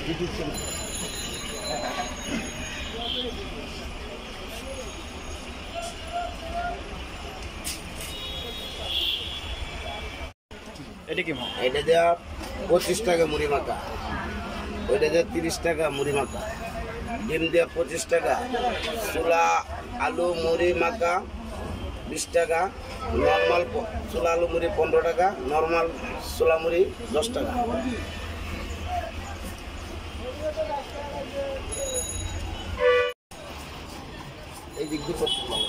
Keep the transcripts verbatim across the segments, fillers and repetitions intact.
এটা কি এটা দেওয়া পঁচিশ টাকা মুড়ি মাখা, ওইটা দেওয়া তিরিশ টাকা মুড়ি মাখা, ডিম দেওয়া পঁচিশ টাকা, ছোলা আলু মুড়ি মাখা বিশ টাকা, নর্মাল ছোলা আলু মুড়ি পনেরো টাকা, নর্মাল ছোলা মুড়ি দশ টাকা। এই দিক দিয়ে করতে পারবো।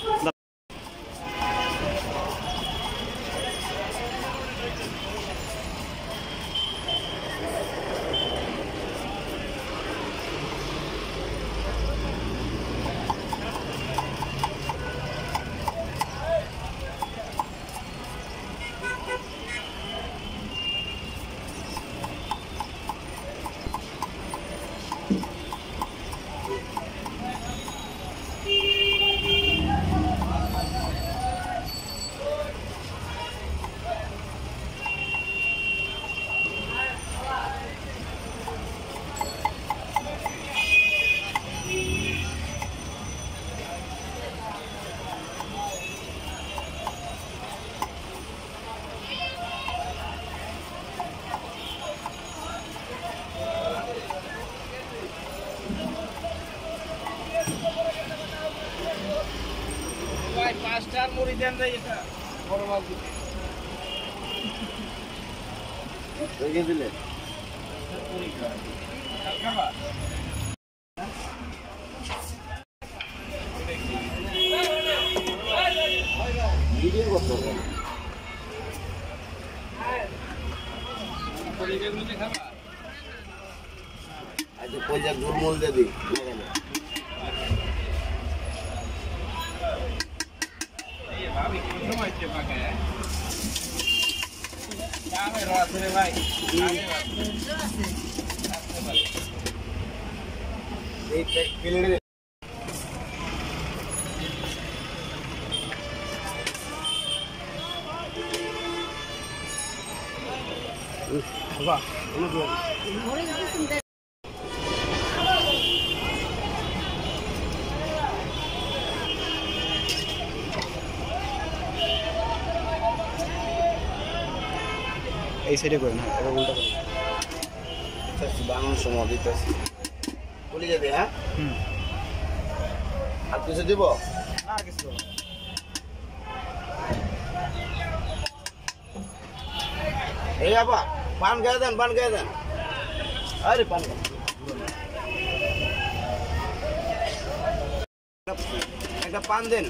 পাঁচটার মুড়ি দেন রে, এটা বড় মাছ দিতে দিলে ভিডিও করতে হবে। আচ্ছা পয়সা দুর্মল দিয়ে দিই ভাই এই সাইডে করেন, হ্যাঁ এবার উল্টা করেন। বানানোর সময় দিতেছি বলে যাবে। হ্যাঁ হুম আর কিছু দিব না কিছু এই বাবা পান খেয়ে দেন, পান খেয়ে দেন। আরে পান একটা পান দেন।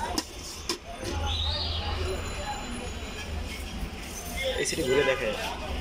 এই সাইডে ঘুরে দেখে।